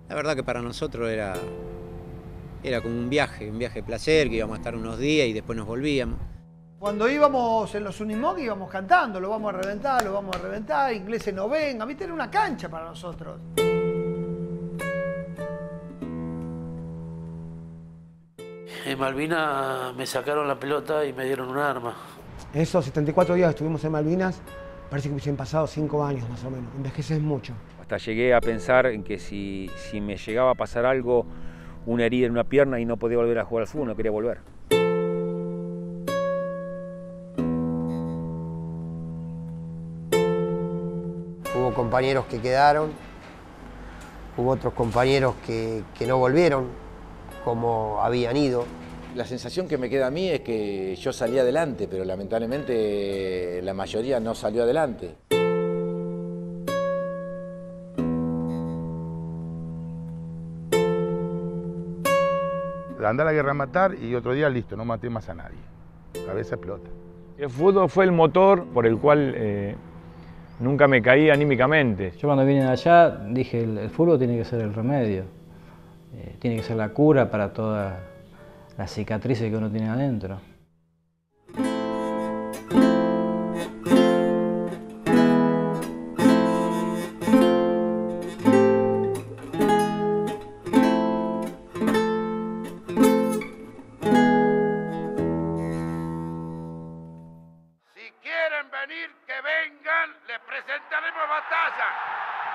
La verdad que para nosotros era como un viaje de placer, que íbamos a estar unos días y después nos volvíamos. Cuando íbamos en los Unimog íbamos cantando, lo vamos a reventar, ingleses no vengan, viste, era una cancha para nosotros. En Malvinas me sacaron la pelota y me dieron un arma. En esos 74 días que estuvimos en Malvinas, parece que hubiesen pasado 5 años más o menos. Envejeces mucho. Hasta llegué a pensar en que si me llegaba a pasar algo, una herida en una pierna y no podía volver a jugar al fútbol, no quería volver. Hubo compañeros que quedaron, hubo otros compañeros que no volvieron como habían ido. La sensación que me queda a mí es que yo salí adelante, pero lamentablemente la mayoría no salió adelante. Andar a la guerra a matar y otro día listo, no maté más a nadie. Cabeza explota. El fútbol fue el motor por el cual nunca me caí anímicamente. Yo cuando vine de allá dije, el fútbol tiene que ser el remedio, tiene que ser la cura para todas las cicatrices que uno tiene adentro. Si quieren venir, que vengan, les presentaremos batalla.